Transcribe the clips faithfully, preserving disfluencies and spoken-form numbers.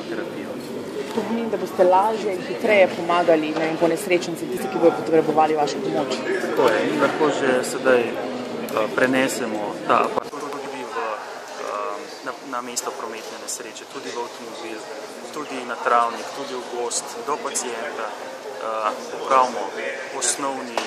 kemoterapijo. To pomeni, da boste lažje in hitreje pomagali ponesrečencem, tisti, ki bodo potrebovali vašo pomoč. Tako je, in lahko že sedaj prenesemo ta aparat tudi v, na, na mesto prometne nesreče, tudi v avtomobil, tudi na travnik, tudi v gost, do pacienta. Popravimo osnovni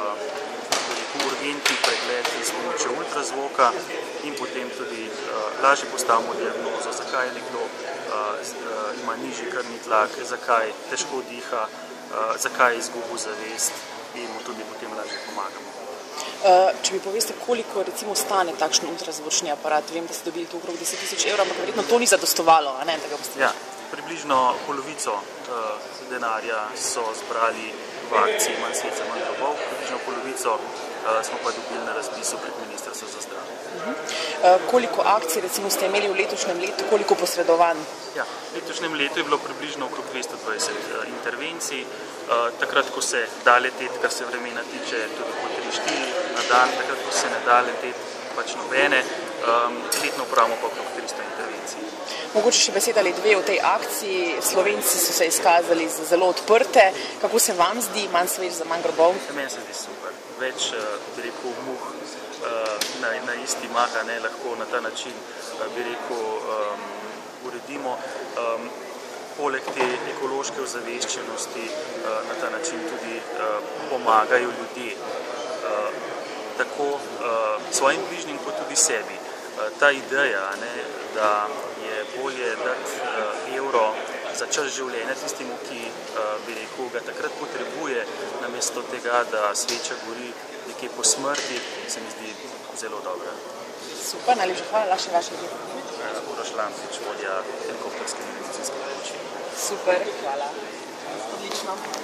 urgentni pregled s pomočjo ultrazvoka in potem tudi lažje postavimo diagnozo, zakaj nekdo ima nižji krvni tlak, zakaj težko diha, zakaj je izgubil zavest in mu tudi potem lažje pomagamo. Če mi poveste, koliko recimo stane takšen ultrazvočni aparat, vem, da ste dobili to okrog deset tisoč evrov, ampak verjetno to ni zadostovalo, a ne, da ga boste... Ja, približno polovico denarja so zbrali v akciji Manj, svečk, grobov, približno polovico smo pa dobili na razpisu prek Ministrstva za zdravje. Uh-huh. Koliko akcij recimo ste imeli v letošnjem letu, koliko posredovanj? Ja, v letošnjem letu je bilo približno okrog dvesto dvajset intervencij. Takrat, ko se da leteti, kar se vremena tiče, tudi po tri štiri na dan, takrat, ko se ne da leteti, pač nobene, letno upravimo pa okrog tristo intervencij. Mogoče še beseda ali dve o tej akciji. Slovenci so se izkazali za zelo odprte. Kako se vam zdi Manj svečk za manj grobov? Meni se zdi super. Več, bi rekel, muh na, na isti mah, ne, lahko na ta način, bi rekel, um, uredimo. Um, poleg te ekološke ozaveščenosti uh, na ta način tudi uh, pomagajo ljudje, uh, tako uh, svojim bližnjim kot tudi sebi. Uh, ta ideja, ne, da je bolje dati uh, evro za čas življenja tistemu, ki uh, bi rekel, ga takrat potrebuje, namesto tega, da sveča gori nekje po smrti, se mi zdi zelo dobra. Super, najlepša hvala, še vaše delo. Uroš Lampič, vodja Helikopterske medicinske pomoči. Super, hvala. Odlično.